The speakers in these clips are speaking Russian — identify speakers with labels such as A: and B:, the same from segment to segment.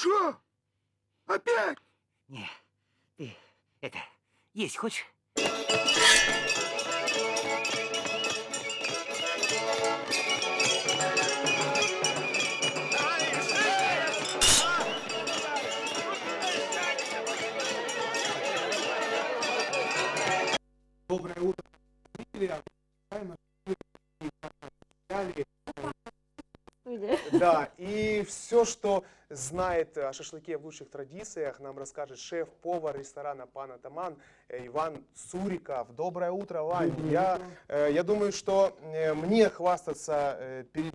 A: Что? Опять?
B: Не, ты это, есть хочешь?
C: Доброе утро. Да, и все, что знает о шашлыке в лучших традициях, нам расскажет шеф-повар ресторана «Пан Атаман» Иван Цуриков. Доброе утро, Вань. Я думаю, что мне хвастаться перед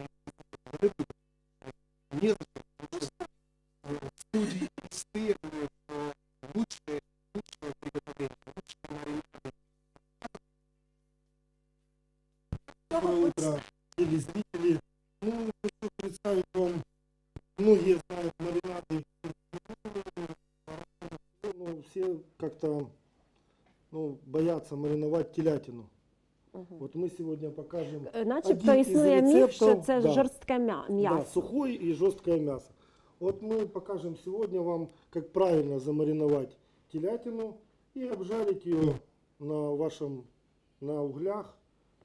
C: не в студии тестировали лучшие приготовления, лучшие маринады.
D: Доброе утро, телезрители. Ну, хочу представить вам, многие знают маринады. Ну, все как-то боятся мариновать телятину. Вот мы сегодня покажем
E: Начебто
D: один из
E: існує міф, що
D: рецептов,
E: це
D: да,
E: жорстке
D: да,
E: м'ясо.
D: сухое и жесткое мясо. Вот мы покажем сегодня вам, как правильно замариновать телятину и обжарить ее на углях.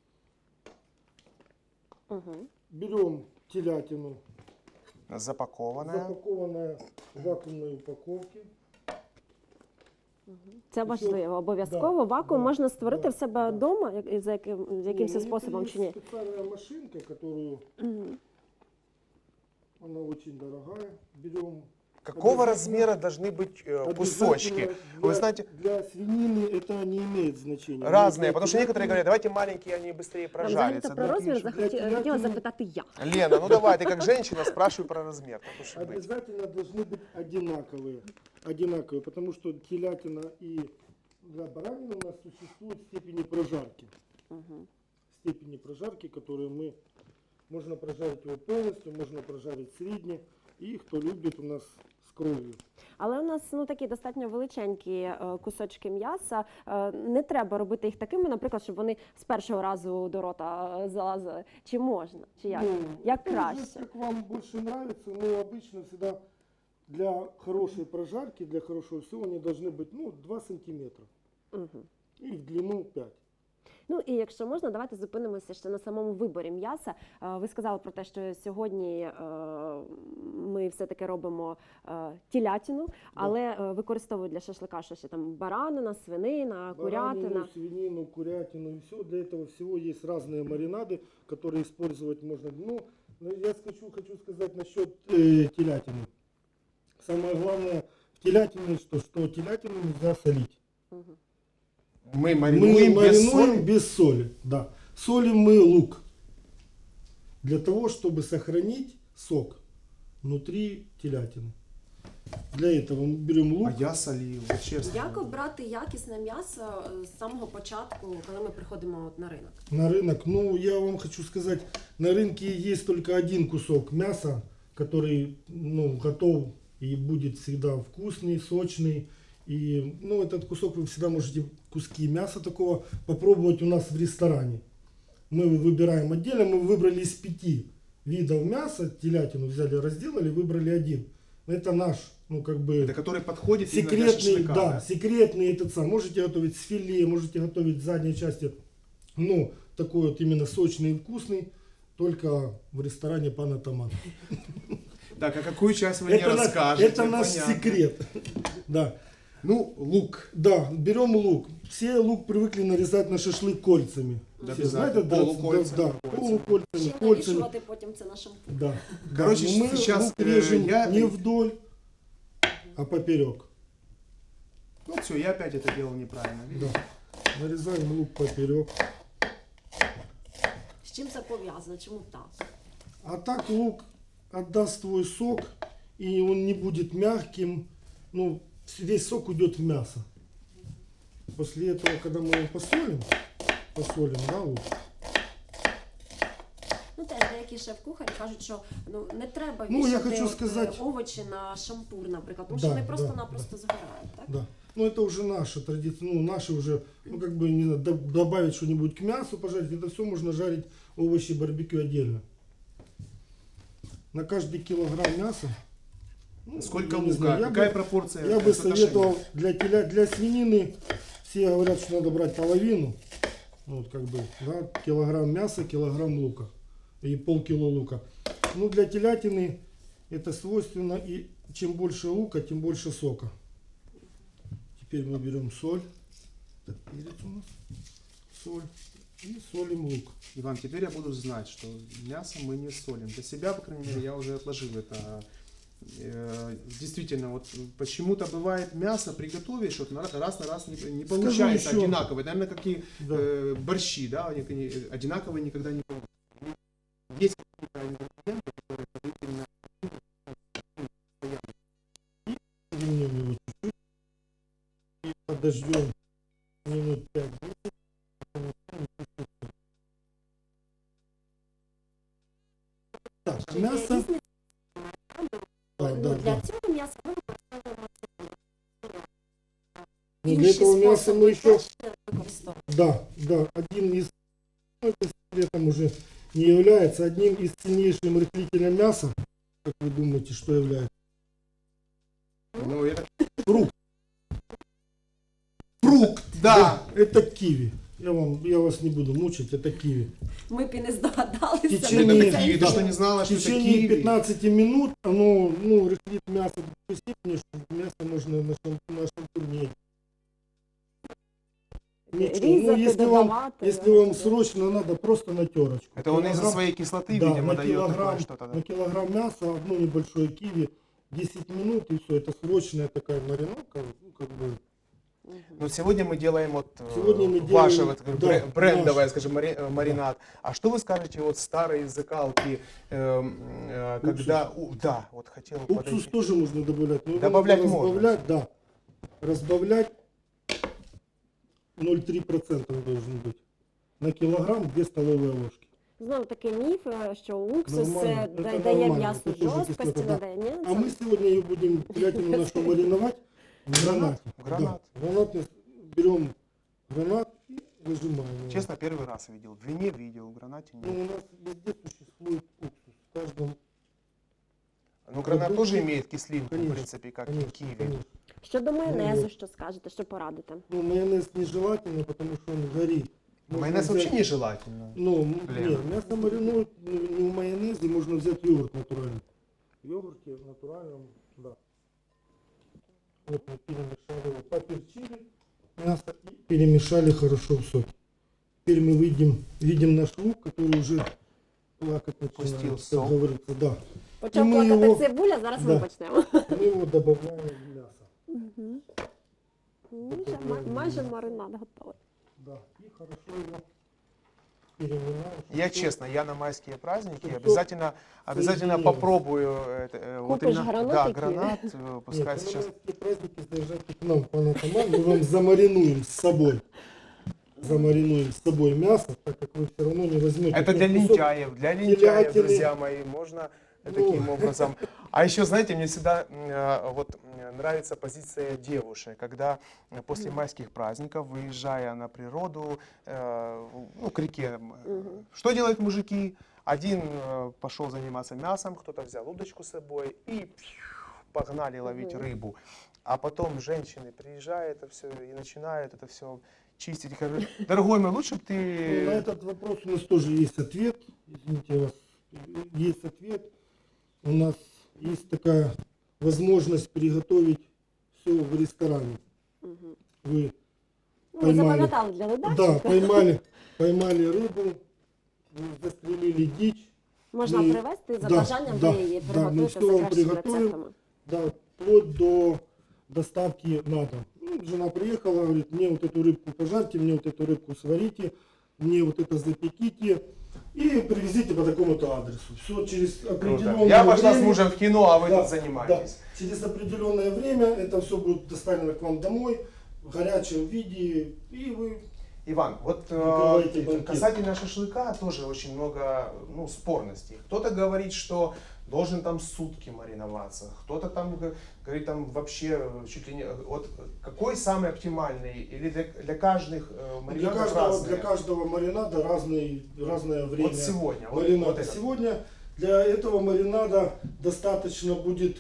D: Берем телятину,
C: запакованная
D: в вакуумной упаковке.
E: Це важливо, обов'язково. Вакуум можна створити в себе вдома, за якимось способом чи ні?
D: Есть специальная машинка, которую, она очень дорогая. Берем.
C: Какого размера должны быть кусочки? Вы знаете,
D: Для свинины это не имеет значения.
C: разные, потому что некоторые говорят, давайте маленькие, они быстрее
E: Взагалі-то
C: прожарятся.
E: про розмір
D: Для
E: хотіла
D: телятины-
E: запитати я.
C: Лена, ну давай, ты как женщина спрашивай про размер. Так уж и быть.
D: Обязательно должны быть одинаковые, потому что телятина и для баранины у нас существуют степени прожарки. Степени прожарки, которые можно прожарить его полностью, можно прожарить средне, и кто любит у нас с кровью.
E: Але у нас такі достатньо величенькі кусочки м'яса. Не треба робити їх такими, наприклад, щоб вони з першого разу до рота залазили. Чи можна? Чи як? Як краще?
D: Как вам больше нравится, но обычно всегда для хорошей прожарки, для хорошего всего они должны быть 2 сантиметра. И в длину 5.
E: Ну і якщо можна, давайте зупинимося ще на самому виборі м'яса. Ви сказали про те, що сьогодні ми все-таки робимо телятину, але використовують для шашлика що ще там баранина, свинина, курятина.
D: Баранину, свинину, курятину и все. Для этого всего есть разные маринады, которые использовать можно. Ну, я хочу сказать насчет телятины. Самое главное в телятине, что телятину нельзя солить.
C: Мы
D: Мы
C: маринуем без соли.
D: без соли. Да. Солим мы лук. Для того, чтобы сохранить сок внутри телятины. Для этого мы берем лук.
C: А я солил, честно.
E: Як обрати якісне м'ясо з самого початку, коли ми приходимо на ринок?
D: На рынок. Ну, я вам хочу сказать, на рынке есть только один кусок мяса, который готов и будет всегда вкусный, сочный. И этот кусок вы всегда можете, куски мяса такого, попробовать у нас в ресторане. Мы его выбираем отдельно, мы выбрали из 5 видов мяса, телятину взяли, разделали, выбрали один. Это наш,
C: Это который подходит именно для
D: секретный,
C: шашлыка,
D: да, секретный этот сам. Можете готовить с филе, можете готовить с задней части. Но такой вот именно сочный и вкусный только в ресторане «Пан Атаман».
C: Так, а какую часть вы не расскажете?
D: Это наш
C: Понятно.
D: секрет. Да.
C: Ну, лук.
D: Да, берем лук. Все лук привыкли нарезать на шашлык кольцами.
C: Да,
D: Все знают,
C: полукольцами.
D: да, полукольцами,
E: Ще
D: кольцами.
E: навішувати потім це на шампунь.
D: Да.
C: Короче,
D: Да, но мы
C: сейчас,
D: лук режем
C: я-
D: не вдоль, а поперек.
C: Ну все, я опять это делал неправильно.
D: Да. Нарезаем лук поперек.
E: З чим це пов'язано? Чому так?
D: А так лук отдаст свой сок, и он не будет мягким. Весь сок уйдет в мясо. После этого, когда мы его посолим, да, лук.
E: Теж деякі шеф-кухарі кажуть, що не треба
D: Ну, я
E: вішати
D: хочу сказати-
E: овочі на шампур, наприклад, тому
D: Да,
E: що вони
D: да,
E: просто-напросто згорають, так?
D: Да. Это уже наша традиция, наши уже, не знаю, добавить что-нибудь к мясу, пожарить. Это все можно жарить овощи барбекю отдельно. На каждый килограмм мяса, Ну,
C: Сколько
D: я не
C: лука?
D: знаю,
C: Какая пропорция?
D: Я бы
C: соотношения?
D: советовал для свинины, все говорят, что надо брать половину, вот как бы, да, килограмм мяса, килограмм лука и полкило лука. Ну, для телятины это свойственно, и чем больше лука, тем больше сока. Теперь мы берем соль, так, перец у нас, соль, и солим лук.
C: Иван, теперь я буду знать, что мясо мы не солим. Для себя, по крайней мере, я уже отложил это. Действительно, вот почему-то бывает мясо приготовишь, вот раз на раз не получается
D: еще.
C: одинаково. Наверное, как и
D: Да.
C: борщи, да, они одинаковые никогда не получаются. Есть какие-то ингредиенты, которые положительно
D: Вернем его чуть-чуть и подождем минут 5-10. Так,
E: Чи є
D: мясо.
E: різниця?
D: Да,
E: Ну,
D: да,
E: для
D: да.
E: цього м'яса ми використовуємо
D: Ну, для этого мяса мы еще,
E: використовуємо.
D: да, один из, ну, это секретом уже не является, одним из сильнейших рыхлителей мяса, как вы думаете, что является?
C: Ну, это
D: Фрукт.
C: фрукт, да.
D: Это киви. Я вас не буду мучить, это киви.
E: Ми б і не здогадалися.
D: В течение-
C: Это киви, ты
D: да.
C: что не знала,
D: В
C: что это
D: течение
C: киви?
D: 15 минут оно, ну, рыхлит мясо до такой степени, что мясо можно на шампурне. Ничего. Ну,
E: Різати,
D: если
E: додавати.
D: вам срочно надо, просто на терочку.
C: Это он из-за
D: Килограмм-
C: своей кислоты,
D: да,
C: видимо,
D: на
C: дает такое
D: килограмм,
C: что-то. Да?
D: на килограмм мяса одно небольшое киви, 10 минут и все. Это срочная такая мариновка, ну, как бы.
C: Но сегодня мы делаем вот
D: Сегодня мы
C: ваше
D: делаем,
C: вот,
D: да,
C: брендовое,
D: наш.
C: скажем, маринад. А что вы скажете вот старые закалки, когда... да, вот хотел
D: Уксус
C: подойти.
D: тоже можно добавлять. Но его
C: Добавлять
D: надо
C: можно.
D: разбавлять, да. Разбавлять 0,3% он должен быть. На килограмм 2 столовые ложки.
E: Знову таки міф, що уксус
D: Нормально, це
E: дає
D: нормально,
E: м'ясу
D: це дуже
E: жорсткості,
D: кислота, да.
E: надає м'ясо.
D: А мы сегодня ее будем телятину нашу мариновать в гранате.
C: Гранат.
D: Да. Гранат берем гранат и выжимаем его.
C: Честно, первый раз видел. В вине видел, в гранате
D: Ну,
C: нет.
D: у нас везде существует уксус. В каждом,
C: Но гранат
D: продукте-
C: тоже имеет кислинку, в
D: конечно,
C: принципе, как и
D: конечно,
C: киви.
D: конечно.
E: Щодо майонезу,
D: Ну,
E: що скажете, що порадите?
D: Ну, майонез нежелательно, потому что он горит. Можно
C: Майонез
D: взять-
C: вообще нежелательно.
D: Ну,
C: Лена.
D: нет, мясо маринуют не в майонезе, можно взять йогурт натуральный. В йогурте натуральном, да. Вот мы перемешали его, поперчили мясо и перемешали хорошо в соке. Теперь мы видим наш лук, который уже плакать начинает,
C: Пустил
D: как
C: сок.
D: говорится, да.
E: Почав
D: ми
E: плакати
D: його-
E: цибуля, зараз
D: Да.
E: ми почнемо.
D: Мы его добавляем в мясо.
E: Ну, вже майже маринад готовий.
D: Да, и хорошо его переминаем.
C: Я честно, я на майские праздники
D: Чтобы
C: обязательно
D: соединилось.
C: попробую вот
E: Купишь
C: именно,
E: гранат
C: да,
E: и киви.
C: гранат,
D: Нет,
C: пускай
D: на
C: сейчас.
D: майские праздники заезжайте к нам, пан атаман, мы вам замаринуем с собой. Замаринуем с собой мясо, так как вы все равно не возьмете.
C: Это для
D: кусок.
C: лентяев,
D: телятины.
C: друзья мои, можно таким образом. А еще, знаете, мне всегда нравится позиция девушек, когда после майских праздников, выезжая на природу, ну, к реке, что делают мужики? Один пошел заниматься мясом, кто-то взял удочку с собой и погнали ловить рыбу. А потом женщины приезжают это все и начинают это все чистить. Говорю, дорогой мой, лучше бы
D: Ну, на
C: ты...
D: этот вопрос у нас тоже есть ответ. Извините вас. Есть ответ. У нас есть такая возможность приготовить все в ресторане. Вы
E: Ну, ви запам'ятали для
D: да,
E: видачі.
D: поймали рыбу, застрелили дичь.
E: Можна
D: ви-
E: привезти, за
D: да,
E: бажанням
D: да,
E: ви її
D: да, ми
E: приготуєте
D: все
E: за
D: вам
E: кращими
D: приготуємо.
E: рецептами.
D: Да, вплоть до доставки на дом. Ну, жена приехала, говорит, мне вот эту рыбку пожарьте, мне вот эту рыбку сварите, мне вот это запеките и привезите по такому-то адресу. Все через
C: Круто.
D: определенное
C: Я пошла с
D: время.
C: мужем в кино, а вы
D: Да,
C: тут занимаетесь.
D: да. Через определенное время это все будет доставлено к вам домой в горячем виде, и вы...
C: Иван, вот
D: Открывайте банкет.
C: касательно шашлыка тоже очень много спорностей. Кто-то говорит, что должен там сутки мариноваться, кто-то там говорит там вообще чуть ли не... Вот какой самый оптимальный? Или для каждых маринадов разные?
D: Для каждого маринада разное время
C: Вот сегодня.
D: маринада.
C: Вот это.
D: Сегодня для этого маринада достаточно будет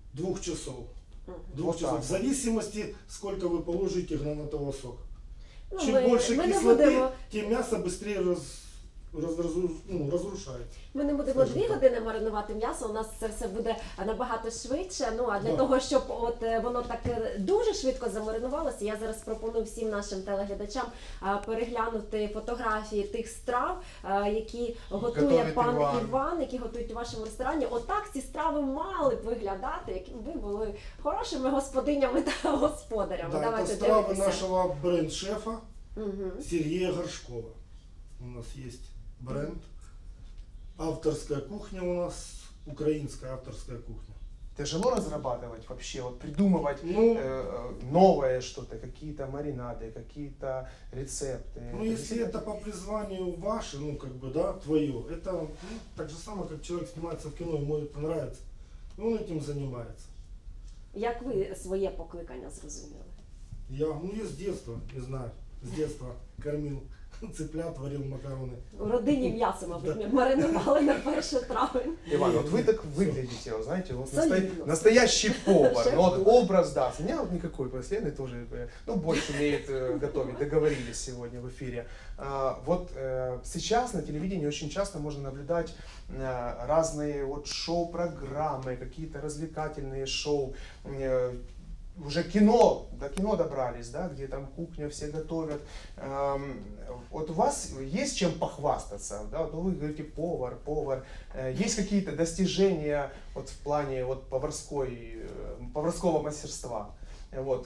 D: 2 часов. 2
C: Вот
D: часов.
C: так
D: В
C: вот.
D: зависимости, сколько вы положите гранатового сока.
E: Ну,
D: Чем
E: ми-
D: больше
E: ми не
D: кислоты,
E: будемо-
D: тем мясо быстрее разрушается.
E: Ми не будемо
D: Скажімо
E: 2
D: так.
E: години маринувати м'ясо, у нас це все буде набагато швидше. Ну а для
D: Да.
E: того, щоб воно так дуже швидко замаринувалося, я зараз пропоную всім нашим телеглядачам переглянути фотографії тих страв, які готує
C: Готовить
E: пан
C: Іван.
E: Іван, які готують у вашому ресторані. Отак ці страви мали б виглядати, яким ви були хорошими господинями та господарями.
D: Да, это
E: Давайте
D: стравы
E: дивитися.
D: нашего бренд-шефа
E: Мгм.
D: Сергея Горшкова. У нас есть бренд. Авторская кухня у нас, украинская авторская кухня.
C: Тяжело разрабатывать вообще, вот придумывать
D: Ну,
C: новое что-то, какие-то маринады, какие-то рецепты.
D: Ну, если это по призванию ваше, ну, как бы, да, твое, это ну, так же самое, как человек снимается в кино, ему это нравится, и он этим занимается.
E: Як ви своє покликання зрозуміли?
D: Я с детства, не знаю, с детства кормил цыплят, варил макароны.
E: У родині м'ясо, мабуть, маринували на 1 травень.
C: Иван, вот вы так выглядите, вот знаете, вот
E: Солидно.
C: настоящий повар.
E: Шеф
C: Ну, вот
E: повар.
C: образ, да. У меня вот никакой последний тоже, ну, больше умеет готовить. Договорились сегодня в эфире. Сейчас на телевидении очень часто можно наблюдать разные вот шоу-программы, какие-то развлекательные шоу. Уже кино, до кино добрались, да, где там кухня, все готовят. Вот у вас есть чем похвастаться? Да? Ну, вы говорите повар. Есть какие-то достижения вот в плане вот поварского мастерства? Вот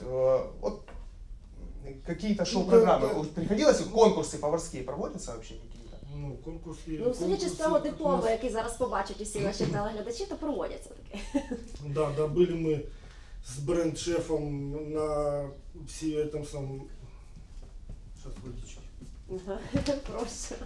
C: какие-то шоу-программы?
D: да.
C: Вот приходилось, конкурсы поварские проводятся вообще какие-то?
D: Ну, конкурсы.
E: Ну, судячи з того
D: конкурсы у
E: диплому,
D: нас-
E: який зараз побачать усі наші телеглядачі, то проводяться таке.
D: Да, были мы с бренд-шефом на все этом самом... Сейчас водички.
E: Прошу.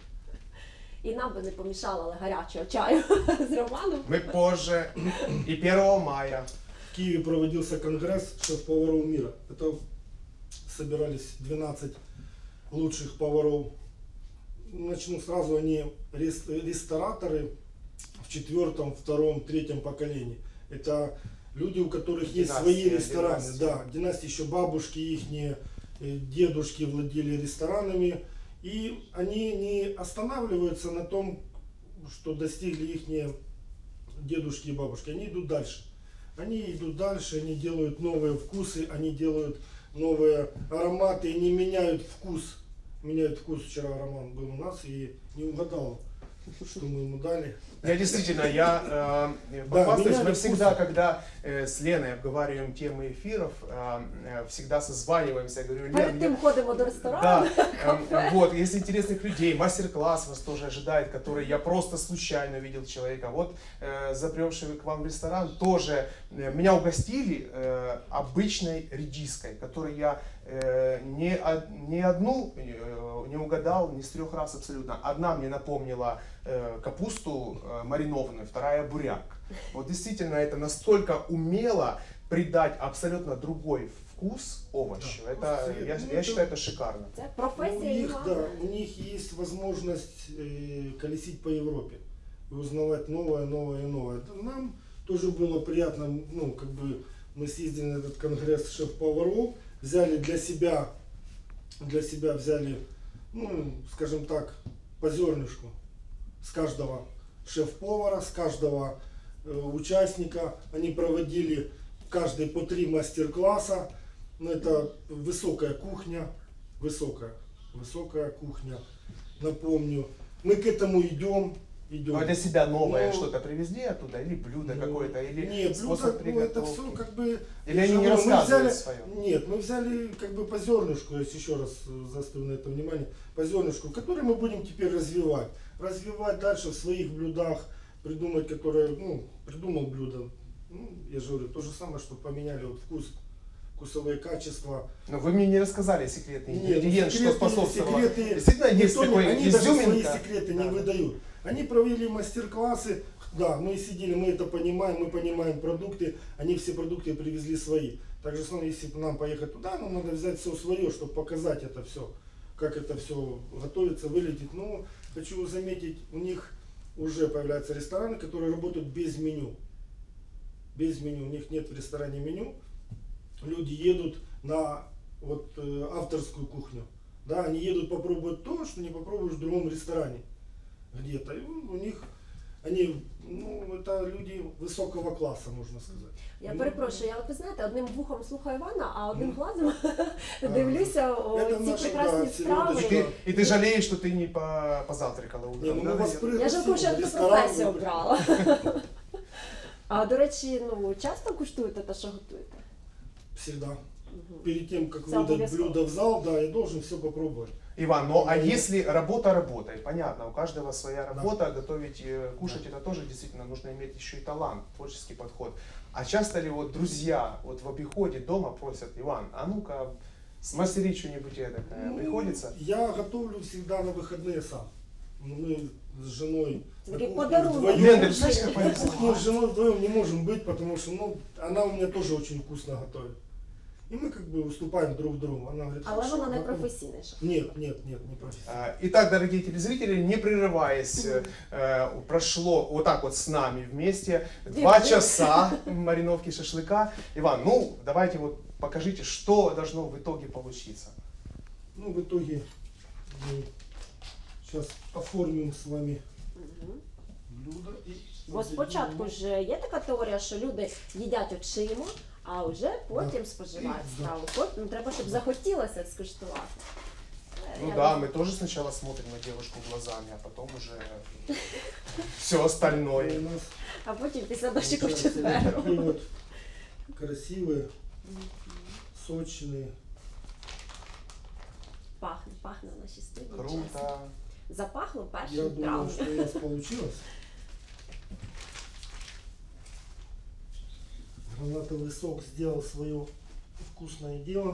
E: І нам би не помішало, але гарячого чаю з Романом.
C: Мы позже. И 1 мая.
D: В Киеве проводился конгресс шеф-поваров мира. Это собирались 12 лучших поваров. Начну сразу, они рестораторы в 4-м, 2-м, 3-м поколении. Это люди, у которых есть свои
C: Династия,
D: рестораны.
C: династия.
D: Да, династии еще бабушки ихние, дедушки владели ресторанами. И они не останавливаются на том, что достигли их дедушки и бабушки. Они идут дальше. Они идут дальше, они делают новые вкусы, они делают новые ароматы, они меняют вкус. Меняют вкус. Вчера Роман был у нас и не угадал, что мы ему дали.
C: Я действительно, похвастаюсь,
D: меняли
C: мы всегда,
D: вкусы.
C: когда с Леной обговариваем темы эфиров, всегда созваниваемся, я говорю, Лен,
E: Перед тим ходимо до ресторану.
C: да, вот, есть интересных людей, мастер-класс вас тоже ожидает, который я просто случайно видел человека. Вот, запревший к вам в ресторан, тоже меня угостили обычной редиской, которой я ни одну не угадал, ни с 3 раз абсолютно. Одна мне напомнила капусту маринованную, вторая буряк. Вот действительно это настолько умело придать абсолютно другой вкус овощу.
D: Да,
C: Это,
D: вкус,
C: я,
D: ну,
C: я
D: это-
C: считаю, это шикарно.
E: Це
D: У
E: професія
D: них,
E: Івана.
D: да, у них есть возможность колесить по Европе и узнавать новое, новое и новое. Это нам тоже было приятно, ну, как бы мы съездили на этот конгресс шеф-поваров, взяли для себя взяли, ну, скажем так, по зернышку с каждого шеф-повара, с каждого участника. Они проводили каждый по 3 мастер-класса. Ну, это высокая кухня, высокая кухня. Напомню, мы к этому идем.
C: Ну, а для себя новое
D: Ну,
C: что-то привезли оттуда? Или блюдо
D: Ну,
C: какое-то? Или
D: нет, блюдо,
C: способ
D: ну, это
C: приготовки?
D: все как бы...
C: Или
D: я
C: они
D: же
C: не
D: говорю, мы
C: рассказывают
D: взяли-
C: свое?
D: Нет, мы взяли как бы по зернышку, если еще раз заострю на это внимание, по зернышку, который мы будем теперь развивать. Развивать дальше в своих блюдах, придумать, которые, ну, придумал блюдо. Ну, я же говорю, то же самое, что поменяли вот вкус, вкусовые качества.
C: Но вы мне не рассказали секретный
D: Нет,
C: ингредиент, что
D: секреты-
C: способствовало.
D: секреты
C: Действительно, есть
D: никто не-
C: такой
D: они даже свои
C: изюминка.
D: секреты
C: Да.
D: не выдают. Они провели мастер-классы, да, мы сидели, мы это понимаем, мы понимаем продукты, они все продукты привезли свои. Так же самое, если нам поехать туда, нам надо взять все свое, чтобы показать это все, как это все готовится, выглядит. Но хочу заметить, у них уже появляются рестораны, которые работают без меню. без меню, у них нет в ресторане меню. Люди едут на вот авторскую кухню. Да, они едут попробовать то, что не попробуешь в другом ресторане где-то. И у них, они, ну, это люди высокого класса, можно сказать.
E: Я
D: Ну,
E: перепрошую, я от ви знаєте, одним вухом слухаю Івана, а одним глазом дивлюся
D: Це
E: ці
D: наша,
E: прекрасні
D: да,
E: страви.
D: селедочка.
C: И ты жалеешь, что ты не позавтракала
D: Не,
C: утром,
D: ну
C: да?
D: мы вас
E: Я
D: пригласим
E: жалкую, що я
D: в
E: таку
D: ресторан.
E: професію обрала. А до речі, ну часто куштуєте те, що готуєте?
D: Всегда. Перед тем, как
E: Це
D: выдать
E: обов'язково.
D: блюдо в зал, да, я должен все попробовать.
C: Иван, ну а если работа работой, понятно, у каждого своя работа, готовить, кушать это тоже действительно нужно иметь еще и талант, творческий подход. А часто ли вот друзья вот в обиходе дома просят: Иван, а ну-ка смастерить что-нибудь эдакое,
D: Ну,
C: приходится?
D: Я готовлю всегда на выходные сам. Мы с женой
E: Це
D: на
E: такий
D: кухне
E: подарунок.
D: вдвоем.
C: Лен, ты знаешь, как
D: На
C: повезло?
D: кухне с женой вдвоем не можем быть, потому что ну, она у меня тоже очень вкусно готовит. И мы как бы уступаем друг другу. Она говорит,
E: Але
D: «Хорошо,
E: вона не
D: готовим».
E: професійніша.
D: Нет, не профессионально.
C: Итак, дорогие телезрители, не прерываясь, прошло вот так вот с нами вместе 2 часа мариновки шашлыка. Иван, ну давайте вот покажите, что должно в итоге получиться.
D: Ну, в итоге мы сейчас оформим с вами блюдо. И
E: Бо спочатку ж є така теорія, що люди їдять очима, а вже потім споживають
D: Да.
E: страву. Потім треба, щоб захотілося скуштувати.
C: Ну
E: Я
C: да,
E: думаю,
C: мы тоже сначала смотрим на девушку глазами, а потом уже все остальное.
D: у нас
E: А потім після дощику в
D: получается вот
E: четвер.
D: такие вот красивые, сочные.
E: Пахне в нашій студії. чесно.
C: Круто.
E: Запахло
D: Я
E: першим
D: думаю,
E: травмом.
D: что у нас получилось. Гранатовый сок сделал свое вкусное дело.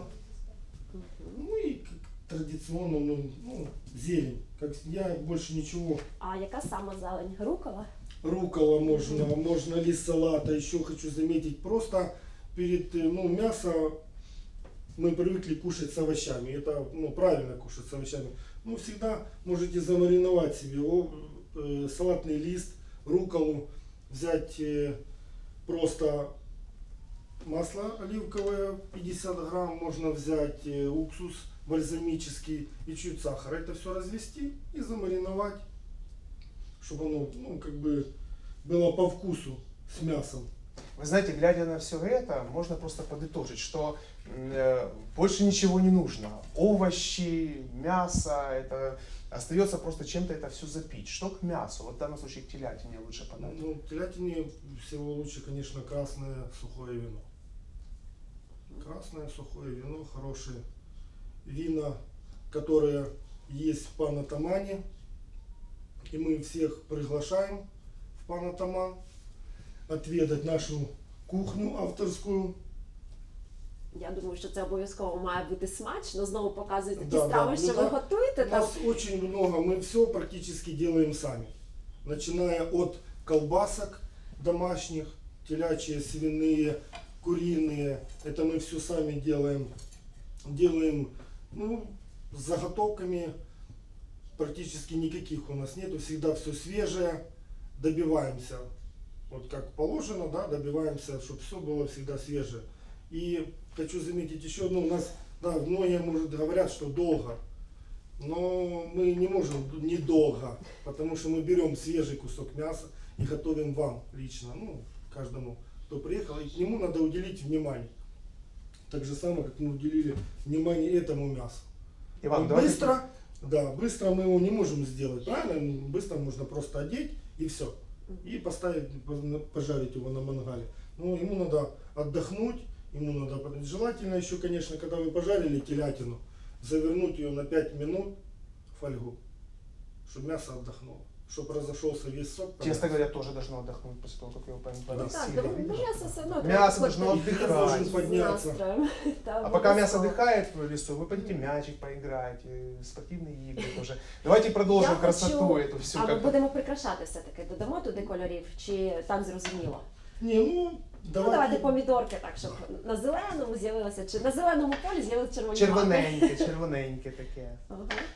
D: Ну и как традиционно, ну, зелень. Как я больше ничего.
E: А яка сама зелень? Рукола?
D: Рукола можно лист салата. Еще хочу заметить, просто перед, ну, мясо мы привыкли кушать с овощами. Это, ну, правильно кушать с овощами. Ну, всегда можете замариновать себе салатный лист, руколу, взять просто масло оливковое 50 грамм, можно взять уксус бальзамический и чуть сахара. Это все развести и замариновать, чтобы оно, ну, как бы было по вкусу с мясом.
C: Вы знаете, глядя на все это, можно просто подытожить, что больше ничего не нужно. Овощи, мясо, это остается просто чем-то это все запить. Что к мясу? Вот в данном случае к телятине лучше подать.
D: Ну, телятине всего лучше, конечно, красное сухое вино. Красное сухое вино, хорошие вина, которые есть в Панатамане. И мы всех приглашаем в Панатаман отведать нашу кухню авторскую.
E: Я думаю, що це обов'язково має бути смачно. Знову показуєте ті
D: Да,
E: страви,
D: да.
E: що
D: Ну,
E: ви
D: да.
E: готуєте.
D: У
E: Там.
D: нас очень много, мы все практически делаем сами. Начиная от колбасок домашних, телячьи, свиные, куриные. Это мы все сами делаем. Делаем, ну, с заготовками практически никаких у нас нету. Всегда все свежее. Добиваемся, вот как положено, да, добиваемся, чтобы все было всегда свежее. И хочу заметить еще одно, у нас, да, многие, может, говорят, что долго, но мы не можем недолго, потому что мы берем свежий кусок мяса и готовим вам лично, ну, каждому, кто приехал, и к нему надо уделить внимание. Так же самое, как мы уделили внимание этому мясу.
C: Иван,
D: Вот
C: давайте...
D: быстро, да, быстро мы его не можем сделать, правильно? Быстро можно просто одеть и все. И поставить, пожарить его на мангале. Но ему надо отдохнуть, ему надо, желательно еще, конечно, когда вы пожарили телятину, завернуть ее на 5 минут в фольгу, чтобы мясо отдохнуло, чтобы разошелся весь сок. по
C: Тесто,
D: мясу.
C: говорят, тоже должно отдохнуть после того, как его
E: Так,
C: поместили.
E: до м'яса все одно
C: Мясо
E: треба
C: должно
E: підходити
C: отдыхать.
E: з
D: Подняться.
E: настроєм. Та,
C: А пока мясо
E: обов'язково.
C: отдыхает в лесу, вы пойдите мячик поиграете, спортивные игры тоже. Давайте продолжим
E: Я
C: красоту
E: хочу-
C: эту всю.
E: А ми
C: как-то.
E: будемо прикрашати все-таки. Додамо туди кольорів, чи так зрозуміло?
D: Не, ну,
E: Ну, давайте
D: давайте,
E: помідорки так, щоб на зеленому з'явилося, чи на зеленому полі з'явилися червоні.
C: Червоненьке, червоненьке таке.
E: Ага.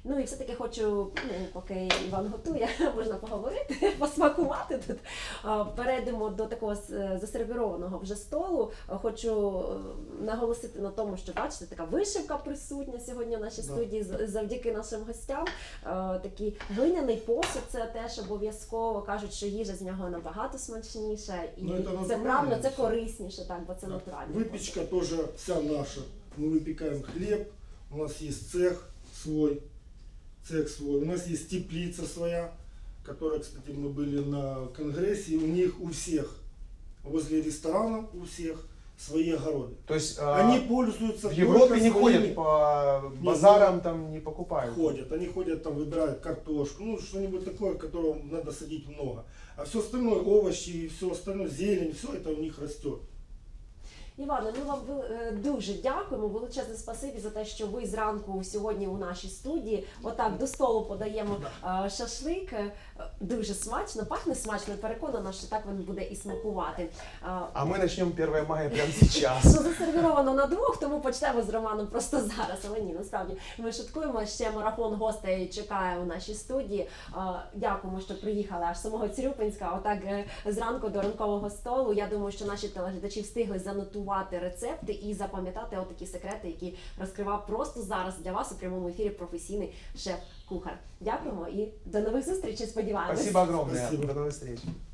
E: Ну і все-таки хочу, поки Іван готує, можна поговорити, посмакувати тут. Перейдемо до такого засервірованого вже столу. Хочу наголосити на тому, що бачите, така вишивка присутня сьогодні в нашій студії завдяки нашим гостям. Такий глиняний посуд, це теж обов'язково. Кажуть, що їжа з нього набагато смачніша. І це правильно, це корисніше, так, бо це натурально.
D: Выпечка тоже вся наша. Мы выпекаем хлеб, у нас есть цех свой, у нас есть теплица своя, которая, кстати, мы были на конгрессе, и у них у всех, возле ресторанов у всех свои огороды.
C: То есть
D: Они пользуются
C: в Европе
D: только
C: не
D: своими-
C: ходят по базарам, там не покупают.
D: Ходят, они ходят там, выбирают картошку, ну что-нибудь такое, которого надо садить много. А все остальное, овощи и все остальное, зелень, все это у них растет.
E: Іване, ми вам дуже дякуємо. Величезне спасибі за те, що ви зранку сьогодні у нашій студії. Отак до столу подаємо шашлик. Дуже смачно, пахне смачно. Переконана, що так він буде і смакувати.
C: А мы начнем 1 мая прямо сейчас.
E: Що засервіровано на двох, тому почнемо з Романом просто зараз. Але ні, насправді ми шуткуємо. Ще марафон гостей чекає у нашій студії. Дякуємо, що приїхали аж з самого Цюрюпинська. Отак зранку до ранкового столу. Я думаю, що наші телеглядачі встигли занотувати рецепти і запам'ятати отакі секрети, які розкривав просто зараз для вас у прямому ефірі професійний шеф-кухар. Дякуємо і до нових зустрічей, сподіваємось.
C: Спасибо огромное.
D: Спасибо.
C: До новых встреч.